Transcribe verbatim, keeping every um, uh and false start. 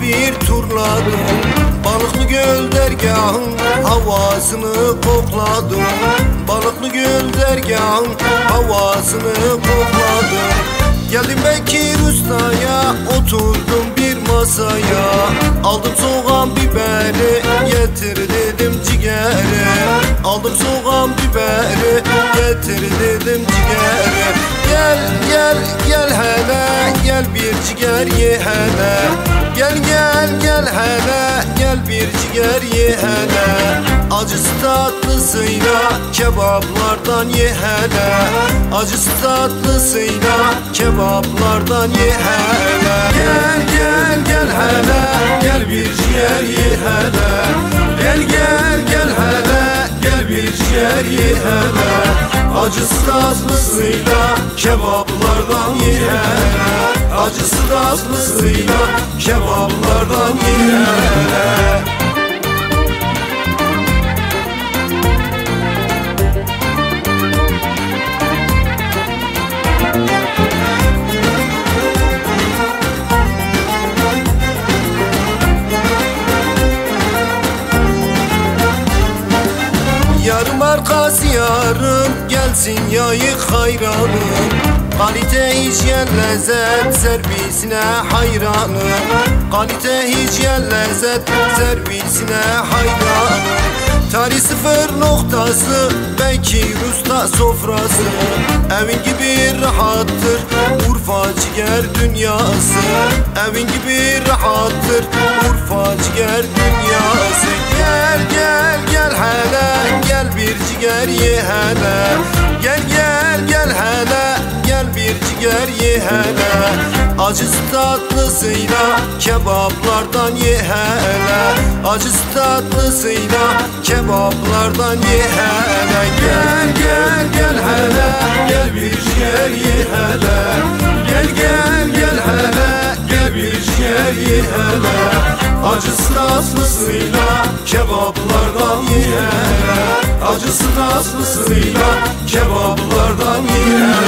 bir turladım. Balıklı göl dergahın havasını kokladım. Balıklı göl dergahın havasını kokladım. Geldim Bekir Usta'ya, oturdum bir masaya. Aldım soğan biberi, getir dedim ciğeri. Aldım soğan biberi, getir dedim ciğeri. Gel gel gel hele, gel bir ciğer ye hele. Gel gel gel hele, gel bir ciğer ye hele. Acısı tatlısıyla kebaplardan ye hele. Acısı tatlısıyla kebaplardan ye hele. Gel gel gel hele, gel bir ciğer ye hele. Gel gel gel hele, gel bir ciğer ye hele. Acısı tatlısıyla kebaplardan ye hele. Acısı tatlısıyla kebaplardan ye hele. Yarım arkası yarım, gelsin yayık hayranım. Kalite, hijyen, lezzet servisine hayranım. Kalite, hijyen, lezzet servisine hayranım. Tarih sıfır noktası, Bekir Usta sofrası. Evin gibi rahattır Urfa ciğer dünyası. Evin gibi rahattır Urfa ciğer dünyası. Gel gel gel hele, gel bir ciğer ye hele. Gel gel gel hele, gel bir ciğer ye hele. Acısı tatlısıyla kebaplardan ye hele. Acısı tatlısıyla kebaplardan ye hele. Gel gel gel hele, gel bir ciğer ye hele. Gel gel gel hele, gel bir ciğer ye hele. Acısı tatlısıyla kebaplardan ye hele. Acısı tatlısıyla kebaplardan ye hele.